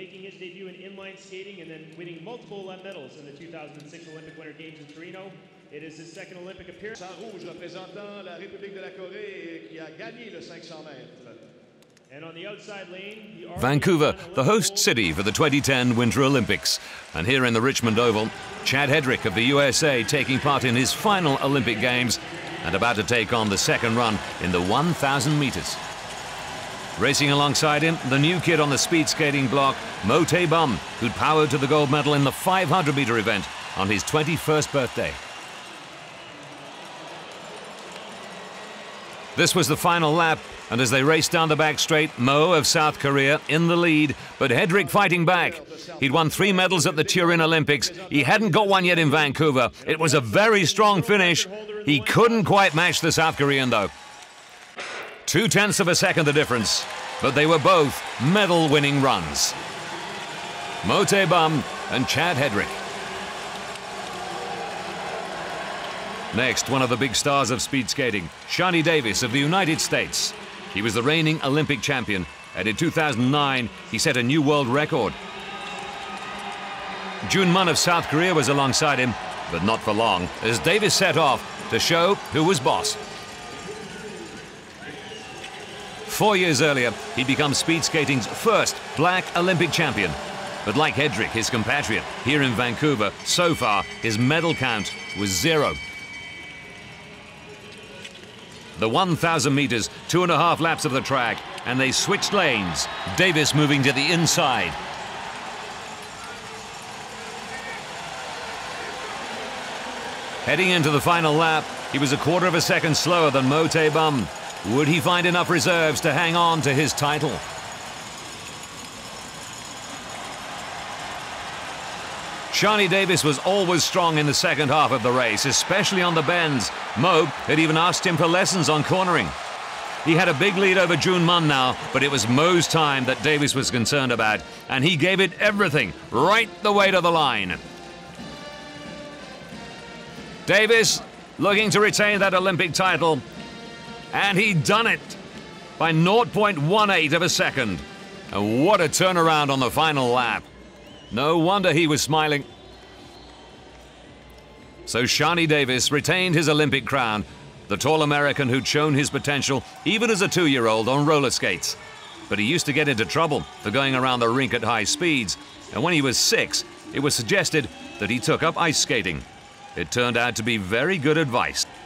making his debut in inline skating and then winning multiple medals in the 2006 Olympic Winter Games in Torino. It is his second Olympic appearance. En rouge représentant la République de la Corée qui a gagné le 500 mètres. And on the outside lane, Vancouver, the host city for the 2010 Winter Olympics. And here in the Richmond Oval, Chad Hedrick of the USA taking part in his final Olympic Games and about to take on the second run in the 1,000 meters. Racing alongside him, the new kid on the speed skating block, Mo Tae-bum, who'd powered to the gold medal in the 500-meter event on his 21st birthday. This was the final lap, and as they raced down the back straight, Mo of South Korea in the lead, but Hedrick fighting back. He'd won 3 medals at the Turin Olympics. He hadn't got one yet in Vancouver. It was a very strong finish. He couldn't quite match the South Korean, though. 0.2 of a second the difference, but they were both medal-winning runs. Mo Tae-bum and Chad Hedrick. Next, one of the big stars of speed skating, Shani Davis of the United States. He was the reigning Olympic champion, and in 2009, he set a new world record. Jun Mun of South Korea was alongside him, but not for long, as Davis set off to show who was boss. 4 years earlier, he'd become speed skating's first black Olympic champion. But like Hedrick, his compatriot, here in Vancouver, so far, his medal count was 0. The 1,000 meters, 2.5 laps of the track, and they switched lanes. Davis moving to the inside. Heading into the final lap, he was 1/4 of a second slower than Mo Tae-bum. Would he find enough reserves to hang on to his title? Shani Davis was always strong in the second half of the race, especially on the bends. Mo had even asked him for lessons on cornering. He had a big lead over Jun Mun now, but it was Mo's time that Davis was concerned about, and he gave it everything, right the way to the line. Davis looking to retain that Olympic title, and he'd done it by 0.18 of a second. And what a turnaround on the final lap. No wonder he was smiling. So Shani Davis retained his Olympic crown, the tall American who'd shown his potential even as a 2-year-old on roller skates. But he used to get into trouble for going around the rink at high speeds, and when he was 6, it was suggested that he took up ice skating. It turned out to be very good advice.